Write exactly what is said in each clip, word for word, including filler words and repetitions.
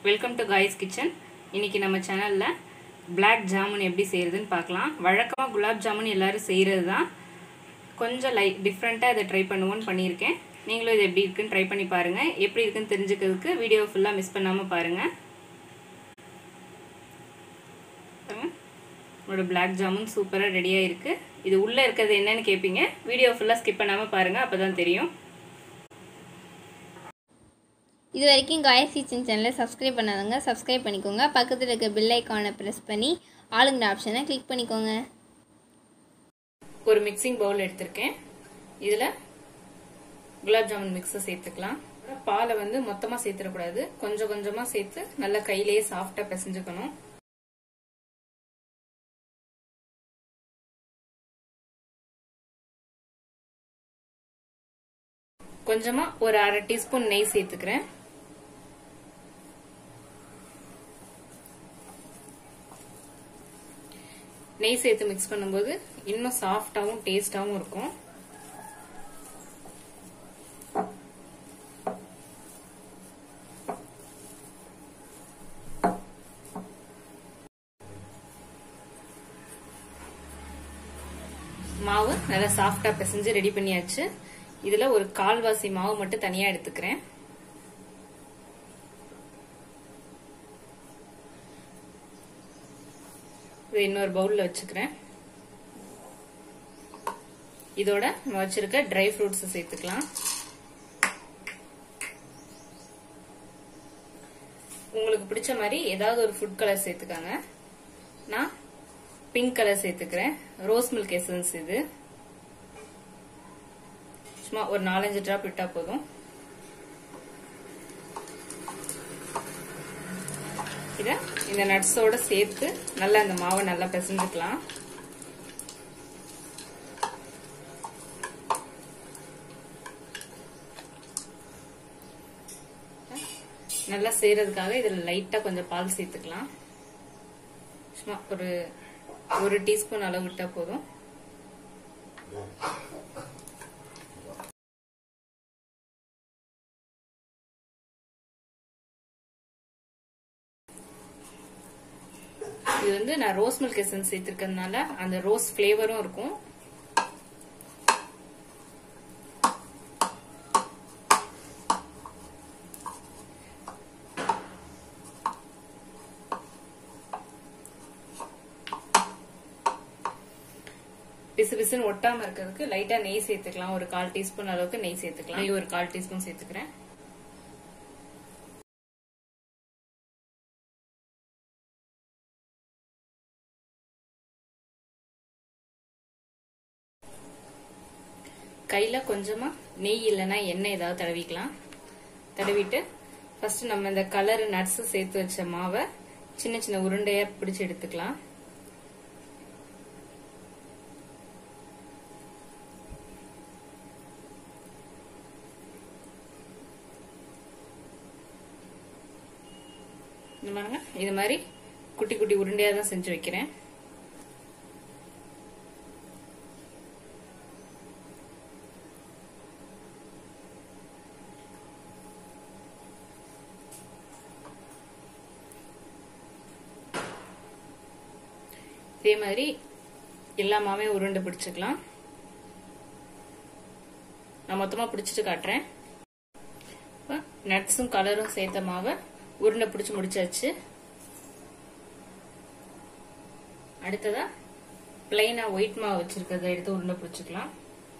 Welcome to guys kitchen. இன்னைக்கு நம்ம சேனல்ல பிளாக் ஜாமுன் எப்படி செய்யறதுன்னு பார்க்கலாம். வழக்கமா குலாப் ஜாமுன் எல்லாரும் செய்யறது தான். கொஞ்சம் லைட் டிஃப்ரெண்டா இதை ட்ரை பண்ணுவோன்னு பண்ணியிருக்கேன். நீங்களும் இது எப்படி இருக்குன்னு ட்ரை பண்ணி பாருங்க. எப்படி இருக்குன்னு தெரிஞ்சுக்கிறதுக்கு வீடியோ ஃபுல்லா மிஸ் பண்ணாம பாருங்க. நம்மளோட பிளாக் ஜாமுன் சூப்பரா ரெடியா இருக்கு. இது உள்ள இருக்கிறது என்னன்னு கேட்பீங்க. வீடியோ ஃபுல்லா ஸ்கிப் பண்ணாம பாருங்க, அப்பதான் தெரியும். இது வரைக்கும் காய்ஸ் கிச்சன் சேனலை சப்ஸ்கிரைப் பண்ணாதவங்க சப்ஸ்கிரைப் பண்ணிக்கோங்க. பக்கத்தில் இருக்க பெல் ஐக்கானை ப்ரெஸ் பண்ணி ஆளுங்கிற ஆப்ஷனை கிளிக் பண்ணிக்கோங்க. ஒரு மிக்சிங் பவுல் எடுத்திருக்கேன். இதில் குலாப் ஜாமுன் மிக்ஸை சேர்த்துக்கலாம். பாலை வந்து மொத்தமாக சேர்த்துடக்கூடாது, கொஞ்சம் கொஞ்சமாக சேர்த்து நல்லா கையிலேயே சாஃப்டாக பிசைஞ்சுக்கணும். கொஞ்சமா ஒரு அரை டீஸ்பூன் நெய் சேர்த்துக்கிறேன். நெய் சேர்த்து மிக்ஸ் பண்ணும்போது இன்னும் சாஃப்டாவும் டேஸ்டாவும் இருக்கும். மாவு நல்லா சாஃப்டா பிசைஞ்சு ரெடி பண்ணியாச்சு. இதுல ஒரு கால்வாசி மாவு மட்டும் தனியா எடுத்துக்கிறேன். இன்னொரு பவுல்ல வச்சுக்கிறேன். இதோட நம்ம வச்சிருக்க ட்ரை ஃப்ரூட்ஸ் சேர்த்துக்கலாம். உங்களுக்கு பிடிச்ச மாதிரி ஏதாவது ஒரு ஃபுட் கலர் சேர்த்துக்காங்க. நான் பிங்க் கலர் சேர்த்துக்கிறேன். ரோஸ் மில்க் எசன்ஸ் இது. சும்மா ஒரு நாலஞ்சு டிராப் விட்டா போதும். இத இந்த நட்ஸோட சேர்த்து நல்லா இந்த மாவை நல்லா பிசைஞ்சுக்கலாம். நல்லா செய்யறதுக்காக இதுல லைட்டா கொஞ்சம் பால் சேர்த்துக்கலாம். சும்மா ஒரு ஒரு டீஸ்பூன் அளவு விட்டா போதும். இது வந்து நான் ரோஸ் மில்க் எசன்ஸ் சேர்த்திருக்கிறதுனால அந்த ரோஸ் ஃபிளேவரும் இருக்கும். பிசு பிசுன்னு ஒட்டாம இருக்கிறதுக்கு லைட்டா நெய் சேர்த்துக்கலாம். ஒரு கால் டீஸ்பூன் அளவுக்கு நெய் சேர்த்துக்கலாம். நெய் ஒரு கால் டீஸ்பூன் சேர்த்துக்கிறேன். கையில கொஞ்சமா நெய் இல்லைன்னா எண்ணெய் ஏதாவது தடவிக்கலாம். தடவிட்டு ஃபர்ஸ்ட் நம்ம இந்த கலர் நட்ஸ் சேர்த்து வச்ச மாவை சின்ன சின்ன உருண்டையா பிடிச்சு எடுத்துக்கலாம். இது மாதிரி குட்டி குட்டி உருண்டையா தான் செஞ்சு வைக்கிறேன். இதே மாதிரி எல்லா மாவையும் உருண்டை பிடிச்சுக்கலாம். நான் மொத்தமா பிடிச்சிட்டு காட்டுறேன். நட்ஸும் கலரும் சேர்த்த மாவை உருண்டை பிடிச்சு முடிச்சாச்சு. அடுத்ததா பிளைனா ஒயிட் மாவு வச்சிருக்கிறத எடுத்து உருண்டை பிடிச்சுக்கலாம்.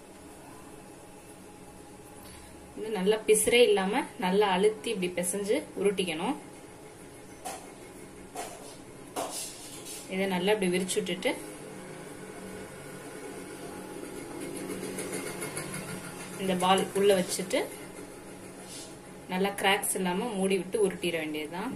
இது நல்லா பிசுறே இல்லாம நல்லா அழுத்தி இப்படி பிசைஞ்சு உருட்டிக்கணும். இதை நல்லா இப்படி விரிச்சு விட்டுட்டு இந்த பால் உள்ள வச்சுட்டு நல்லா கிராக்ஸ் இல்லாம மூடி விட்டு உருட்டிட வேண்டியதுதான்.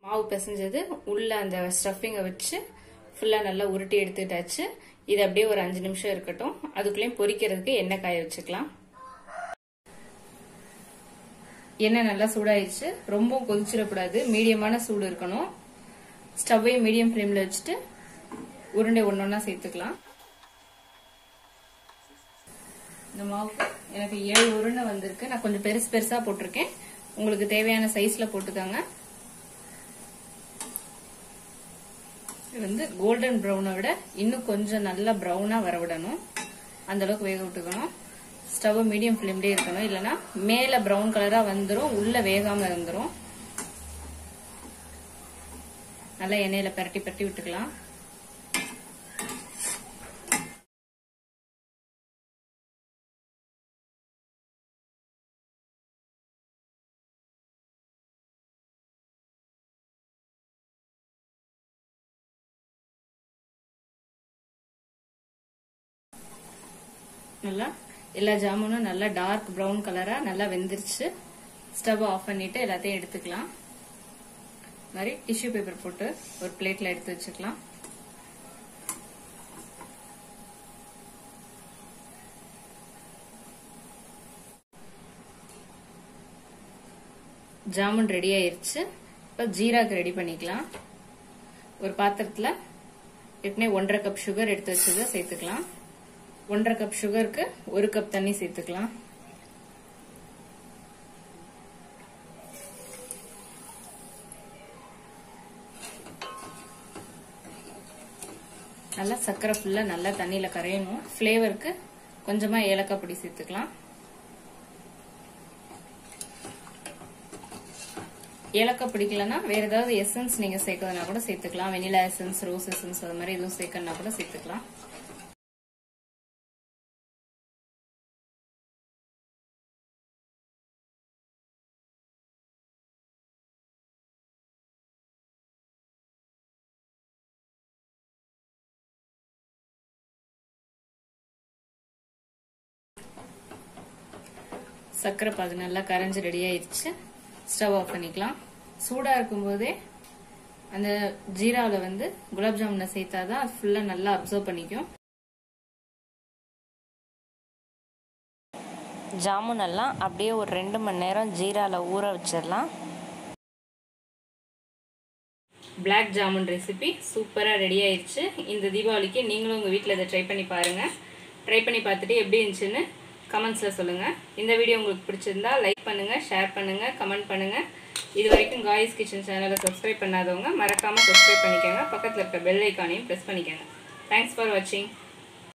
மாவு பிசைஞ்சது உள்ள அந்த ஸ்டஃபிங்கை வச்சு ஃபுல்லாக நல்லா உருட்டி எடுத்துட்டாச்சு. இது அப்படியே ஒரு அஞ்சு நிமிஷம் இருக்கட்டும். அதுக்குள்ளேயும் பொரிக்கிறதுக்கு எண்ணெய் காய வச்சுக்கலாம். எண்ணெய் நல்லா சூடாயிடுச்சு. ரொம்ப கொதிச்சிடக்கூடாது, மீடியமான சூடு இருக்கணும். ஸ்டவ்வையும் மீடியம் ஃப்ளேமில் வச்சுட்டு உருண்டை ஒன்று ஒன்றா சேர்த்துக்கலாம். இந்த மாவுக்கு எனக்கு ஏழு உருண்டை வந்திருக்கு. நான் கொஞ்சம் பெருசு பெருசாக போட்டிருக்கேன். உங்களுக்கு தேவையான சைஸில் போட்டுக்கோங்க. இது வந்து கோல்டன் ப்ரௌனை விட இன்னும் கொஞ்சம் நல்லா ப்ரௌனாக வரவிடணும். அந்த அளவுக்கு வேக விட்டுக்கணும். ஸ்டவ் மீடியம் ஃப்ளேம்லேயே இருக்கணும், இல்லைன்னா மேலே ப்ரௌன் கலராக வந்துடும், உள்ள வேகாமல் இருந்துடும். நல்லா எண்ணெயில் பரட்டி பரட்டி விட்டுக்கலாம். நல்லா எல்லா ஜாமுனும் நல்லா டார்க் ப்ரௌன் கலரா நல்லா வெந்துருச்சு. ஸ்டவ் ஆஃப் பண்ணிட்டு எல்லாத்தையும் எடுத்துக்கலாம். மாதிரி டிஷ்யூ பேப்பர் போட்டு ஒரு பிளேட்ல எடுத்து வச்சுக்கலாம். ஜாமுன் ரெடி ஆயிருச்சு. இப்போ ஜீராக்கு ரெடி பண்ணிக்கலாம். ஒரு பாத்திரத்துல ஏற்கனவே ஒன்றரை கப் சுகர் எடுத்து வச்சதை சேர்த்துக்கலாம். ஒன்றரை கப் சுகருக்கு ஒரு கப் தண்ணி சேர்த்துக்கலாம். நல்லா சர்க்கரை ஃபுல்லா நல்லா தண்ணியில கரையணும். ஃபிளேவருக்கு கொஞ்சமா ஏலக்காய் பொடி சேர்த்துக்கலாம். ஏலக்காய் பிடிக்கலன்னா வேற ஏதாவது எசன்ஸ் நீங்க சேர்க்கறதுனா கூட சேர்த்துக்கலாம். வெனிலா எசன்ஸ், ரோஸ் எசன்ஸ் அது மாதிரி எதுவும் சேர்க்கணும்னா கூட சேர்த்துக்கலாம். சர்க்கரை பாகு நல்லா கரைஞ்சி ரெடி ஆயிடுச்சு. ஸ்டவ் ஆஃப் பண்ணிக்கலாம். சூடா இருக்கும் போதே அந்த ஜீராவில் வந்து குலாப் ஜாமுனை சேர்த்தாதான் அது ஃபுல்லா நல்லா அப்சர்வ் பண்ணிக்கும். ஜாமுன் எல்லாம் அப்படியே ஒரு ரெண்டு மணி நேரம் ஜீரால ஊற வச்சிடலாம். பிளாக் ஜாமுன் ரெசிபி சூப்பராக ரெடி ஆயிடுச்சு. இந்த தீபாவளிக்கு நீங்களும் உங்கள் வீட்டில் இதை ட்ரை பண்ணி பாருங்கள். ட்ரை பண்ணி பார்த்துட்டு எப்படி இருந்துச்சுன்னு கமெண்ட்ஸில் சொல்லுங்கள். இந்த வீடியோ உங்களுக்கு பிடிச்சிருந்தா லைக் பண்ணுங்கள், ஷேர் பண்ணுங்கள், கமெண்ட் பண்ணுங்கள். இது வரைக்கும் காய்ஸ் கிச்சன் சேனலை சப்ஸ்கிரைப் பண்ணாதவங்க மறக்காமல் சப்ஸ்கிரைப் பண்ணிக்கோங்க. பக்கத்தில் இருக்க பெல் ஐக்கானையும் ப்ரெஸ் பண்ணிக்கோங்க. தேங்க்ஸ் ஃபார் வாட்சிங்.